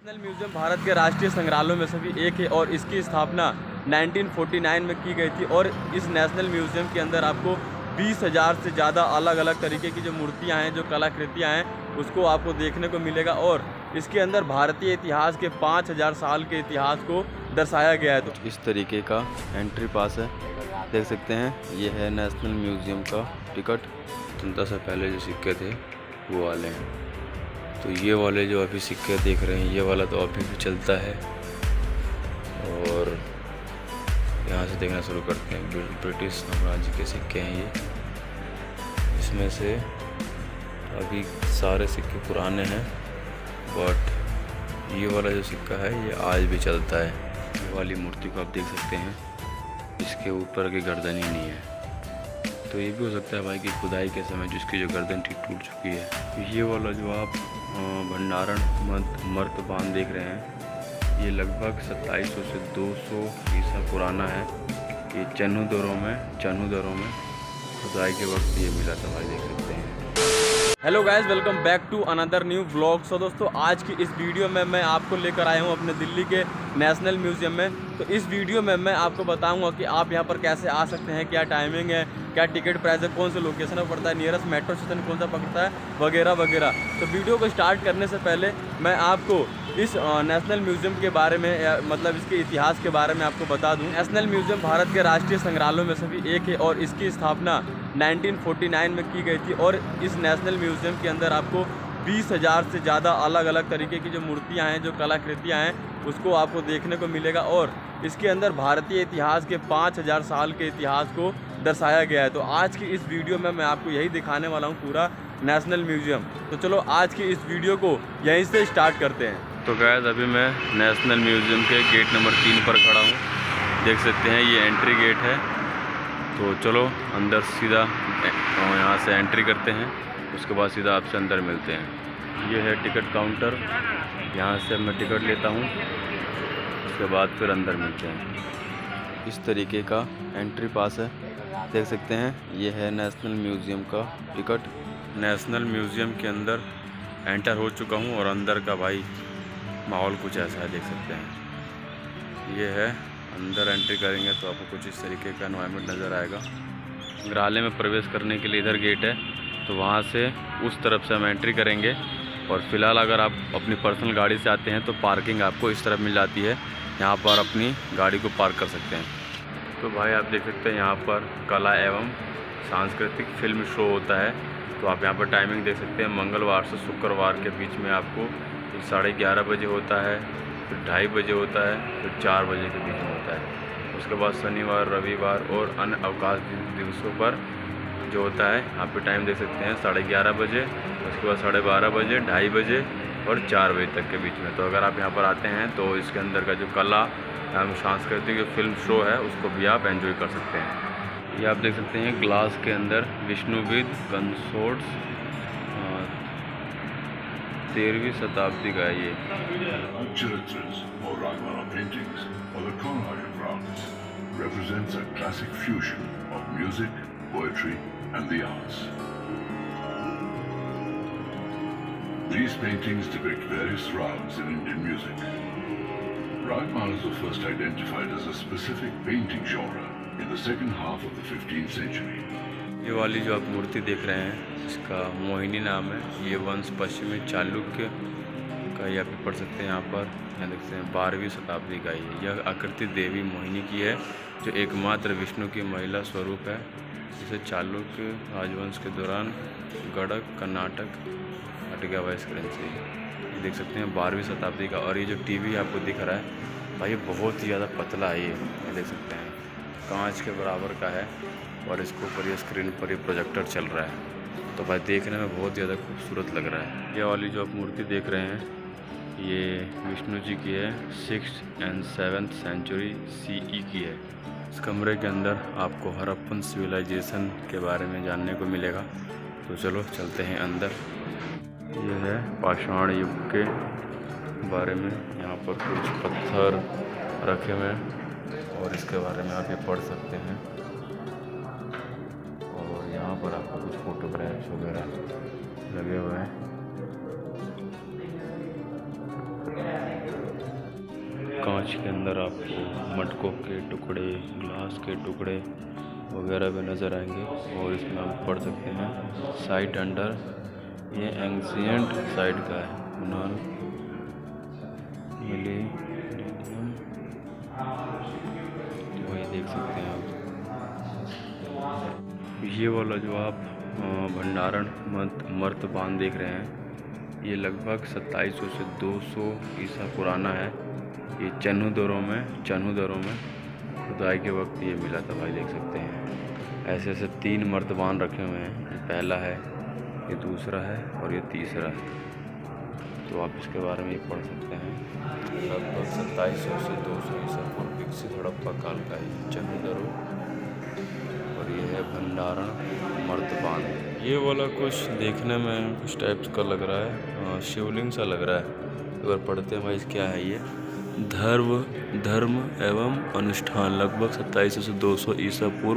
National museum Bharat के राष्ट्रीय संग्रहालयों में से भी एक है और इसकी स्थापना 1949 में की गई थी। और इस नेशनल म्यूजियम के अंदर आपको 20,000 से ज़्यादा अलग अलग तरीके की जो मूर्तियां हैं, जो कलाकृतियां हैं, उसको आपको देखने को मिलेगा। और इसके अंदर भारतीय इतिहास के 5,000 साल के इतिहास को दर्शाया गया है। तो इस तरीके का एंट्री पास है, देख सकते हैं। ये है नेशनल म्यूजियम का टिकट। स्वतंत्रता से पहले जो सिक्के थे वो वाले हैं। तो ये वाले जो अभी सिक्के देख रहे हैं, ये वाला तो अभी भी चलता है। और यहाँ से देखना शुरू करते हैं। ब्रिटिश साम्राज्य के सिक्के हैं ये। इसमें से अभी सारे सिक्के पुराने हैं, बट ये वाला जो सिक्का है ये आज भी चलता है। ये वाली मूर्ति को आप देख सकते हैं, इसके ऊपर की गर्दन ही नहीं है। तो ये भी हो सकता है भाई कि खुदाई के समय जिसकी जो गर्दन ठीक टूट चुकी है। ये वाला जो आप भंडारण मर्तबान देख रहे हैं, ये लगभग 2700 से 200 ईसा पुराना है। ये चन्नू दौरों में खुदाई के वक्त ये मिला था भाई, देख सकते हैं। Hello guys, welcome back to another new vlog. So दोस्तों, आज की इस वीडियो में मैं आपको लेकर आया हूँ अपने दिल्ली के नेशनल म्यूजियम में। तो इस वीडियो में मैं आपको बताऊंगा कि आप यहाँ पर कैसे आ सकते हैं, क्या टाइमिंग है, क्या टिकट प्राइस है, कौन से लोकेशन पर पड़ता है, नियरेस्ट मेट्रो स्टेशन कौन सा पकड़ता है, वगैरह वगैरह। तो वीडियो को स्टार्ट करने से पहले मैं आपको इस नेशनल म्यूजियम के बारे में, मतलब इसके इतिहास के बारे में आपको बता दूं। नेशनल म्यूजियम भारत के राष्ट्रीय संग्रहालयों में से भी एक है और इसकी स्थापना 1949 में की गई थी। और इस नेशनल म्यूजियम के अंदर आपको 20,000 से ज़्यादा अलग अलग तरीके की जो मूर्तियाँ हैं, जो कलाकृतियाँ हैं, उसको आपको देखने को मिलेगा। और इसके अंदर भारतीय इतिहास के 5,000 साल के इतिहास को दर्शाया गया है। तो आज की इस वीडियो में मैं आपको यही दिखाने वाला हूँ, पूरा नेशनल म्यूजियम। तो चलो आज की इस वीडियो को यहीं से स्टार्ट करते हैं। तो गाइस, अभी मैं नेशनल म्यूजियम के गेट नंबर 3 पर खड़ा हूँ। देख सकते हैं ये एंट्री गेट है। तो चलो अंदर सीधा यहाँ से एंट्री करते हैं, उसके बाद सीधा आपसे अंदर मिलते हैं। ये है टिकट काउंटर, यहाँ से मैं टिकट लेता हूँ, उसके बाद फिर अंदर मिलते हैं। इस तरीके का एंट्री पास है, देख सकते हैं। ये है नेशनल म्यूज़ियम का टिकट। नेशनल म्यूज़ियम के अंदर एंटर हो चुका हूँ और अंदर का भाई माहौल कुछ ऐसा है, देख सकते हैं। ये है, अंदर एंट्री करेंगे तो आपको कुछ इस तरीके का एनवायरनमेंट नज़र आएगा। संग्रहालय में प्रवेश करने के लिए इधर गेट है, तो वहाँ से उस तरफ से हम एंट्री करेंगे। और फ़िलहाल अगर आप अपनी पर्सनल गाड़ी से आते हैं तो पार्किंग आपको इस तरफ मिल जाती है, यहाँ पर अपनी गाड़ी को पार्क कर सकते हैं। तो भाई आप देख सकते हैं यहाँ पर कला एवं सांस्कृतिक फिल्म शो होता है। तो आप यहाँ पर टाइमिंग देख सकते हैं, मंगलवार से शुक्रवार के बीच में आपको 11:30 बजे होता है, फिर 2:30 बजे होता है, फिर 4 बजे के बीच में होता है। उसके बाद शनिवार, रविवार और अन्य अवकाश दिवसों पर जो होता है, यहाँ पे टाइम देख सकते हैं 11:30 बजे, उसके बाद 12:30 बजे, 2:30 बजे और 4 बजे तक के बीच में। तो अगर आप यहाँ पर आते हैं तो इसके अंदर का जो कला एवं सांस्कृतिक जो फिल्म शो है उसको भी आप एंजॉय कर सकते हैं। ये आप देख सकते हैं ग्लास के अंदर विष्णुविद कंसोर्ट्स 13वीं शताब्दी का है। ये represents a classic fusion of music, poetry and the arts. These paintings depict various rags in Indian music. Ragmalas were first identified as a specific painting genre in the second half of the 15th century. ये वाली जो आप मूर्ति देख रहे हैं, इसका मोहिनी नाम है। ये वंश पश्चिमी चालुक्य का ये आप पढ़ सकते हैं। यहाँ पर यहाँ देखते हैं 12वीं शताब्दी का यह आकृति देवी मोहिनी की है, जो एकमात्र विष्णु की महिला स्वरूप है। इसे चालुक्य राजवंश के दौरान गढ़ कर्नाटक हट गया वाइस करेंसी। ये देख सकते हैं 12वीं शताब्दी का। और ये जो टीवी आपको दिख रहा है भाई, ये बहुत ही ज़्यादा पतला है। ये देख सकते हैं कांच के बराबर का है और इसके ऊपर ये स्क्रीन पर ये प्रोजेक्टर चल रहा है। तो भाई देखने में बहुत ज़्यादा खूबसूरत लग रहा है। ये वाली जो आप मूर्ति देख रहे हैं, ये विष्णु जी की है, 6th and 7th century CE की है। इस कमरे के अंदर आपको हड़प्पन सिविलाइजेशन के बारे में जानने को मिलेगा। तो चलो चलते हैं अंदर। ये है पाषाण युग के बारे में, यहाँ पर कुछ पत्थर रखे हुए हैं और इसके बारे में आप ये पढ़ सकते हैं। और यहाँ पर आपको कुछ फोटोग्राफ्स वगैरह लगे हुए हैं। कांच के अंदर आपको मटकों के टुकड़े, ग्लास के टुकड़े वगैरह भी नज़र आएंगे। और इसमें आप पढ़ सकते हैं साइट अंडर, ये एंशिएंट साइट का है, कुनाल मिलेनियम, तो ये देख सकते हैं आप। ये वाला जो आप भंडारण मर्तबान देख रहे हैं, ये लगभग 2700 से 200 ईसा पुराना है। ये चन्हू दरों में खुदाई के वक्त ये मिला था भाई, देख सकते हैं। ऐसे 3 मर्तबान रखे हुए हैं, ये पहला है, ये दूसरा है और ये तीसरा है। तो आप इसके बारे में ये पढ़ सकते हैं। लगभग 2700 से 200 ईसा पूर्व विकसित हड़प्पा काल का है चन्हू दरों, और ये है भंडारण मर्तबान। ये वाला कुछ देखने में कुछ टाइप्स का लग रहा है, शिवलिंग सा लग रहा है। अगर पढ़ते हैं भाई क्या है ये, धर्म एवं अनुष्ठान लगभग 2700 से 200 ईसा पूर्व,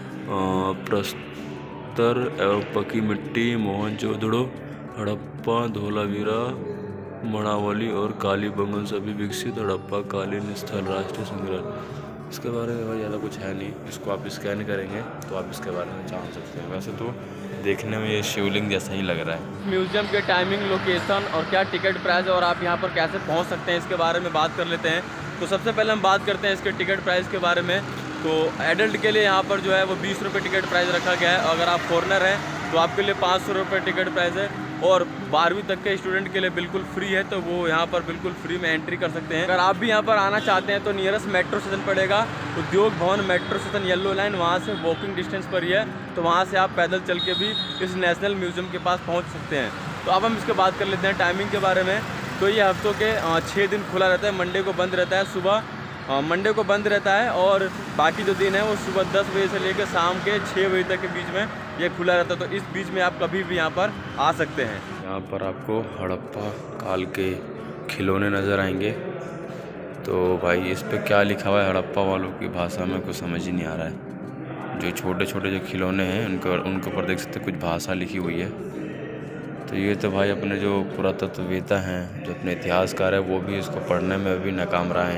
प्रस्तर एवं पकी मिट्टी, मोहनजोदड़ो, हड़प्पा, धोलावीरा, मणावली और कालीबंगन सभी विकसित हड़प्पा कालीन स्थल राष्ट्रीय संग्रहालय। इसके बारे में ज़्यादा कुछ है नहीं, इसको आप स्कैन करेंगे तो आप इसके बारे में जान सकते हैं। वैसे तो देखने में ये शिवलिंग जैसा ही लग रहा है। म्यूज़ियम के टाइमिंग, लोकेशन और क्या टिकट प्राइस और आप यहाँ पर कैसे पहुँच सकते हैं, इसके बारे में बात कर लेते हैं। तो सबसे पहले हम बात करते हैं इसके टिकट प्राइस के बारे में। तो एडल्ट के लिए यहाँ पर जो है वो 20 रुपये टिकट प्राइस रखा गया है। अगर आप फॉरनर हैं तो आपके लिए 500 रुपये टिकट प्राइस है। और 12वीं तक के स्टूडेंट के लिए बिल्कुल फ्री है, तो वो यहाँ पर बिल्कुल फ्री में एंट्री कर सकते हैं। अगर आप भी यहाँ पर आना चाहते हैं तो नियरेस्ट मेट्रो स्टेशन पड़ेगा उद्योग भवन मेट्रो स्टेशन, येलो लाइन, वहाँ से वॉकिंग डिस्टेंस पर ही है। तो वहाँ से आप पैदल चल के भी इस नेशनल म्यूज़ियम के पास पहुँच सकते हैं। तो अब हम इसके बात कर लेते हैं टाइमिंग के बारे में। तो ये हफ्तों के 6 दिन खुला रहता है। मंडे को बंद रहता है, मंडे को बंद रहता है, और बाकी जो दिन है वो सुबह 10 बजे से लेकर शाम के 6 बजे तक के बीच में ये खुला रहता है। तो इस बीच में आप कभी भी यहाँ पर आ सकते हैं। यहाँ पर आपको हड़प्पा काल के खिलौने नज़र आएंगे। तो भाई इस पे क्या लिखा हुआ है हड़प्पा वालों की भाषा में कुछ समझ ही नहीं आ रहा है। जो छोटे छोटे जो खिलौने हैं उनके ऊपर देख सकते हैं कुछ भाषा लिखी हुई है। तो ये तो भाई अपने जो पुरातत्ववेता हैं, जो अपने इतिहासकार है, वो भी इसको पढ़ने में भी नाकाम रहे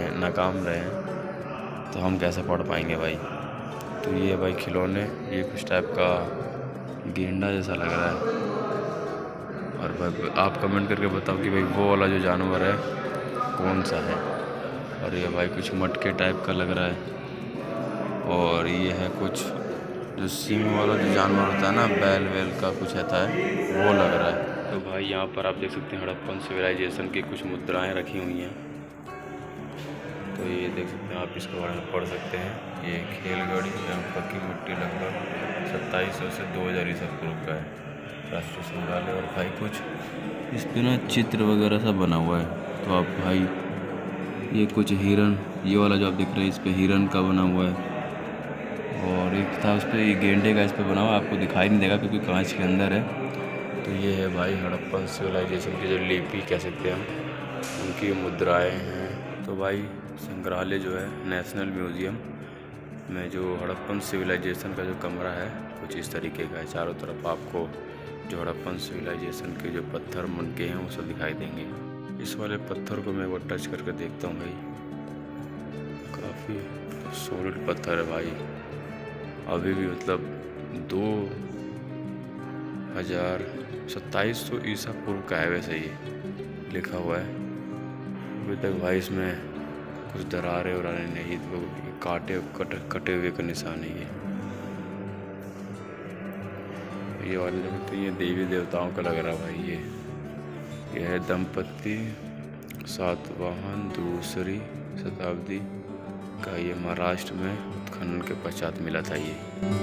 हैं। तो हम कैसे पढ़ पाएंगे भाई। तो ये भाई खिलौने, ये कुछ टाइप का गेंडा जैसा लग रहा है। और भाई आप कमेंट करके बताओ कि भाई वो वाला जो जानवर है कौन सा है। और ये भाई कुछ मटके टाइप का लग रहा है। और ये है कुछ जो सींग वाला जो जानवर होता है ना, बैल वेल का कुछ रहता है, वो लग रहा है। तो भाई यहाँ पर आप देख सकते हैं हड़प्पन सिविलाइजेशन की कुछ मुद्राएं रखी हुई हैं। तो ये देख सकते हैं, आप इसके बारे में पढ़ सकते हैं। ये खेलगाड़ी एवं पक्की मिट्टी लगभग 2700 से 2000 ईसा पूर्व का है, राष्ट्रीय संग्रहालय। और भाई कुछ इस पे ना चित्र वगैरह सब बना हुआ है। तो आप भाई ये कुछ हिरन, ये वाला जो आप देख रहे हैं इस पे हिरन का बना हुआ है। और एक था उस पर गेंडे का इस पर बना हुआ, आपको दिखाई नहीं देगा क्योंकि कांच के अंदर है। तो ये है भाई हड़प्पन सिविलाइजेशन की जो लिपि कह सकते हैं हम, उनकी मुद्राएं हैं। तो भाई संग्रहालय जो है नेशनल म्यूज़ियम में जो हड़प्पन सिविलाइजेशन का जो कमरा है कुछ इस तरीके का है। चारों तरफ आपको जो हड़प्पन सिविलाइजेशन के जो पत्थर मनके हैं वो सब दिखाई देंगे। इस वाले पत्थर को मैं वो टच करके देखता हूँ भाई, काफ़ी सॉलिड पत्थर है भाई। अभी भी मतलब 2700 ईसा पूर्व का है, वैसे ही लिखा हुआ है। अभी तक भाई इसमें कुछ दरारें वरारें नहीं, तो कटे हुए का निशान है ये वाले देखते हैं। ये देवी देवताओं का लग रहा है भाई। ये है दंपति सातवाहन 2री शताब्दी का, ये महाराष्ट्र में उत्खनन के पश्चात मिला था ये।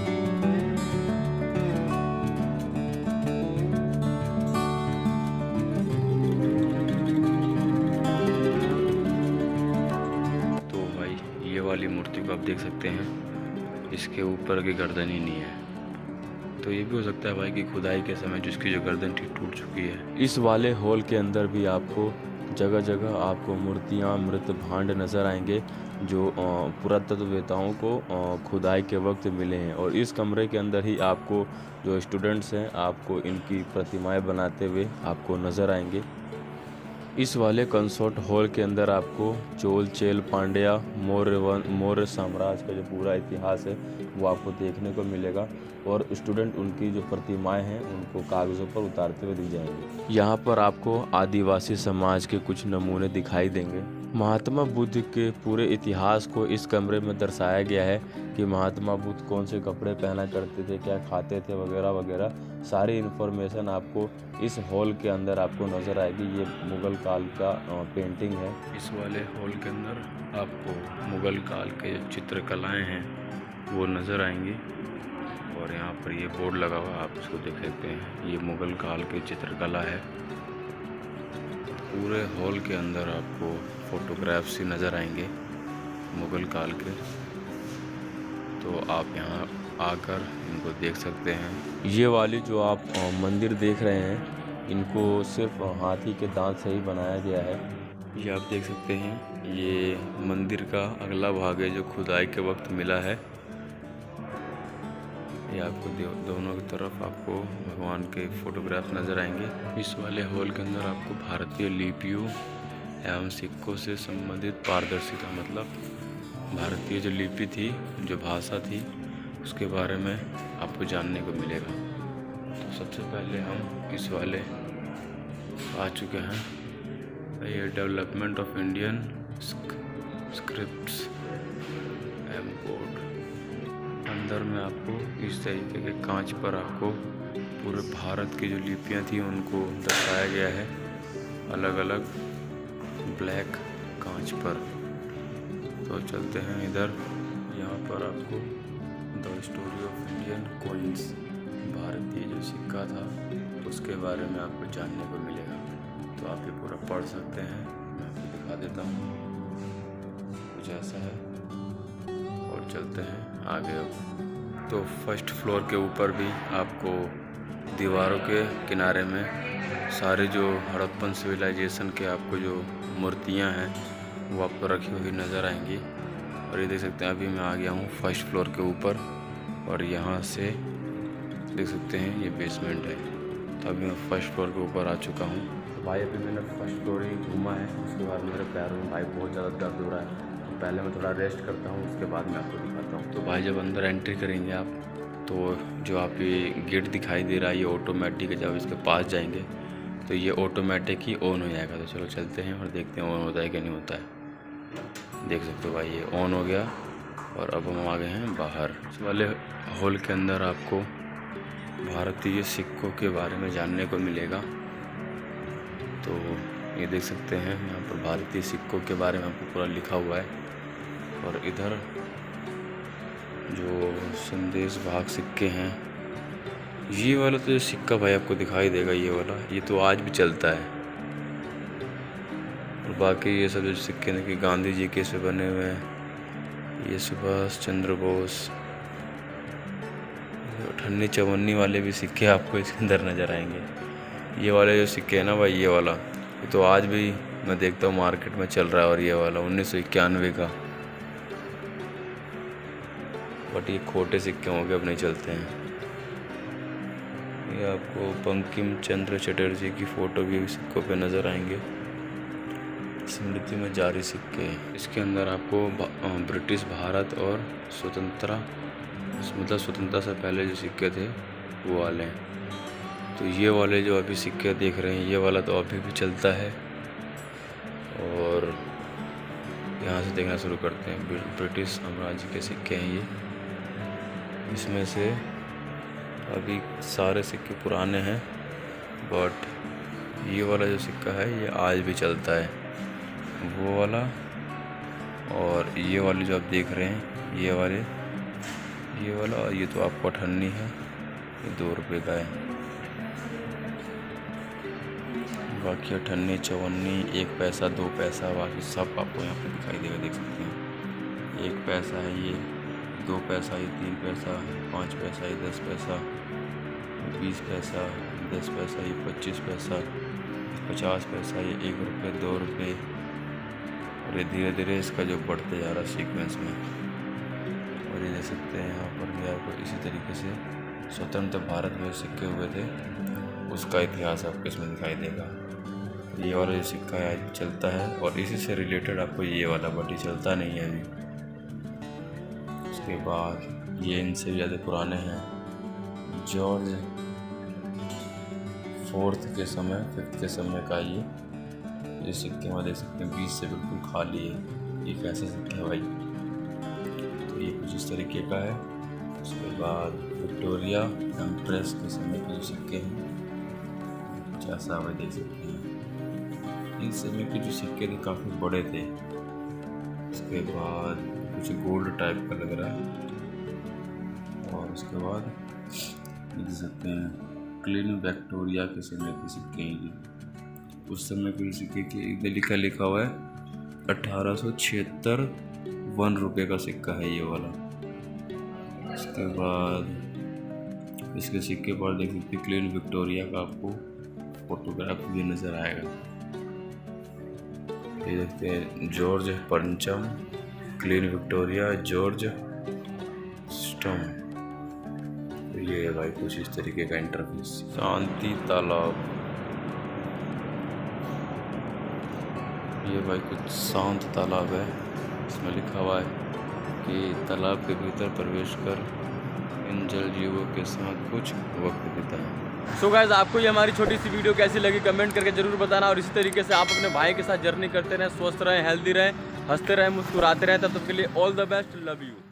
तो भाई ये वाली मूर्ति को आप देख सकते हैं, इसके ऊपर की गर्दन ही नहीं है। तो ये भी हो सकता है भाई कि खुदाई के समय जिसकी जो गर्दन टूट चुकी है। इस वाले हॉल के अंदर भी आपको जगह जगह आपको मूर्तियाँ, मृत भांड नज़र आएंगे जो पुरातत्ववेताओं को खुदाई के वक्त मिले हैं। और इस कमरे के अंदर ही आपको जो स्टूडेंट्स हैं आपको इनकी प्रतिमाएं बनाते हुए आपको नज़र आएंगे। इस वाले कंसर्ट हॉल के अंदर आपको चोल चेल पांड्या मौर्य साम्राज्य का जो पूरा इतिहास है वो आपको देखने को मिलेगा और स्टूडेंट उनकी जो प्रतिमाएं हैं उनको कागज़ों पर उतारते हुए दी जाएंगी। यहाँ पर आपको आदिवासी समाज के कुछ नमूने दिखाई देंगे। महात्मा बुद्ध के पूरे इतिहास को इस कमरे में दर्शाया गया है कि महात्मा बुद्ध कौन से कपड़े पहना करते थे, क्या खाते थे, वगैरह वगैरह सारी इन्फॉर्मेशन आपको इस हॉल के अंदर आपको नज़र आएगी। ये मुग़ल काल का पेंटिंग है। इस वाले हॉल के अंदर आपको मुग़ल काल के जो चित्रकलाएँ हैं वो नज़र आएंगी और यहाँ पर ये बोर्ड लगा हुआ आप इसको देख सकते हैं। ये मुग़ल काल की चित्रकला है। पूरे हॉल के अंदर आपको फोटोग्राफ्स ही नज़र आएंगे मुग़ल काल के, तो आप यहाँ आकर इनको देख सकते हैं। ये वाली जो आप मंदिर देख रहे हैं इनको सिर्फ हाथी के दांत से ही बनाया गया है। ये आप देख सकते हैं ये मंदिर का अगला भाग है जो खुदाई के वक्त मिला है। ये आपको दोनों की तरफ आपको भगवान के फोटोग्राफ नज़र आएंगे। इस वाले हॉल के अंदर आपको भारतीय लिपियों एवं सिक्कों से संबंधित पारदर्शिता, मतलब भारतीय जो लिपि थी, जो भाषा थी, उसके बारे में आपको जानने को मिलेगा। तो सबसे पहले हम इस वाले आ चुके हैं, ये development of Indian scripts and code. अंदर में आपको इस तरीके के कांच पर आपको पूरे भारत की जो लिपियाँ थी उनको दर्शाया गया है, अलग अलग ब्लैक कांच पर। तो चलते हैं इधर। यहाँ पर आपको the story of Indian coins, भारतीय जो सिक्का था उसके बारे में आपको जानने को मिलेगा। तो आप ये पूरा पढ़ सकते हैं, मैं आपको दिखा देता हूँ, कुछ ऐसा है। और चलते हैं आगे। अब तो फर्स्ट फ्लोर के ऊपर भी आपको दीवारों के किनारे में सारे जो हड़प्पन सिविलाइजेशन के आपको जो मूर्तियां हैं वो आपको रखी हुई नज़र आएंगी। और ये देख सकते हैं अभी मैं आ गया हूँ फर्स्ट फ्लोर के ऊपर और यहाँ से देख सकते हैं ये बेसमेंट है। तो अभी मैं फर्स्ट फ्लोर के ऊपर आ चुका हूँ। तो भाई अभी मैंने फर्स्ट फ्लोर ही घूमा है, उसके बाद मेरे पैरों में भाई बहुत ज़्यादा दर्द हो रहा है। तो पहले मैं थोड़ा रेस्ट करता हूँ, उसके बाद मैं आपको दिखाता हूँ। तो भाई जब अंदर एंट्री करेंगे आप तो जो आप ये गेट दिखाई दे रहा है ये ऑटोमेटिक है। जब इसके पास जाएंगे तो ये ऑटोमेटिक ही ऑन हो जाएगा। तो चलो चलते हैं और देखते हैं ऑन होता है कि नहीं होता है। देख सकते हो भाई ये ऑन हो गया और अब हम आ गए हैं बाहर। इस वाले हॉल के अंदर आपको भारतीय सिक्कों के बारे में जानने को मिलेगा। तो ये देख सकते हैं यहाँ पर भारतीय सिक्कों के बारे में आपको पूरा लिखा हुआ है। और इधर जो संदेश भाग सिक्के हैं, ये वाला तो जो सिक्का भाई आपको दिखाई देगा, ये वाला ये तो आज भी चलता है। और बाकी ये सब जो सिक्के हैं कि गांधी जी के से बने हुए हैं, ये सुभाष चंद्र बोस, 58-54 वाले भी सिक्के आपको इसके अंदर नज़र आएंगे। ये वाले जो सिक्के हैं ना भाई, ये वाला ये तो आज भी मैं देखता हूँ मार्केट में चल रहा है। और ये वाला 1991 का, बट ये खोटे सिक्के होंगे, अब नहीं चलते हैं। ये आपको बंकिम चंद्र चटर्जी की फ़ोटो भी सिक्कों पे नज़र आएंगे। स्मृति में जारी सिक्के, इसके अंदर आपको ब्रिटिश भारत और स्वतंत्रता, मतलब स्वतंत्रता से पहले जो सिक्के थे वो वाले हैं। तो ये वाले जो अभी सिक्के देख रहे हैं, ये वाला तो अभी भी चलता है। और यहाँ से देखना शुरू करते हैं, ब्रिटिश साम्राज्य के सिक्के हैं ये। इसमें से अभी सारे सिक्के पुराने हैं, बट ये वाला जो सिक्का है ये आज भी चलता है, वो वाला। और ये वाले जो आप देख रहे हैं, ये वाला, और ये तो आपको 98 है, ये 2 रुपये का है। बाकी 98, 54, 1 पैसा, 2 पैसा, बाकी सब आपको यहाँ पे दिखाई देगा। देख सकते हैं 1 पैसा है ये, 2 पैसा, ये 3 पैसा, 5 पैसा, ये 10 पैसा, 20 पैसा, 10 पैसा, ये 25 पैसा, 50 पैसा, ये 1 रुपये, 2 रुपये। और ये धीरे धीरे इसका जो बढ़ते जा रहा सीक्वेंस में। और ये देख सकते हैं यहाँ पर भी आपको इसी तरीके से स्वतंत्र भारत में सिक्के हुए थे उसका इतिहास आपको इसमें दिखाई देगा। ये वाला जो सिक्का है चलता है, और इसी से रिलेटेड आपको ये वाला, बट ये चलता नहीं है अभी। उसके बाद ये इनसे भी ज़्यादा पुराने हैं, जॉर्ज 4th के समय 5th के समय का ये सिक्के में देख सकते हैं, बीच से बिल्कुल खाली है। ये कैसे सिक्के हैं भाई, तो ये कुछ इस तरीके का है। उसके बाद विक्टोरिया एम्प्रेस के समय के जो सिक्के हैं कुछ ऐसा भाई देख सकते हैं। इन समय के जो सिक्के थे काफ़ी बड़े थे। उसके बाद कुछ गोल्ड टाइप का लग रहा है, और उसके बाद देख सकते हैं क्लीन विक्टोरिया के समय के सिक्के हैं। उस समय के सिक्के के इधर लिखा हुआ है 1876 1 रुपये का सिक्का है ये वाला। उसके बाद इसके सिक्के पर देख सकते हैं क्लीन विक्टोरिया का आपको फोटोग्राफ भी नज़र आएगा। ये देखते हैं जॉर्ज पंचम, क्लीन विक्टोरिया, जॉर्ज स्टम। तो ये है भाई कुछ इस तरीके का इंटरफेस। शांति तालाब, ये भाई कुछ शांत तालाब है। इसमें लिखा हुआ है कि तालाब के भीतर प्रवेश कर इन जल जीवों के साथ कुछ वक्त बिताएं। सो गाइस, आपको ये हमारी छोटी सी वीडियो कैसी लगी कमेंट करके जरूर बताना, और इसी तरीके से आप अपने भाई के साथ जर्नी करते रहें, स्वस्थ रहें, हेल्दी रहें, हंसते रहें, मुस्कुराते रहें। तब तक के लिए all the best, love you.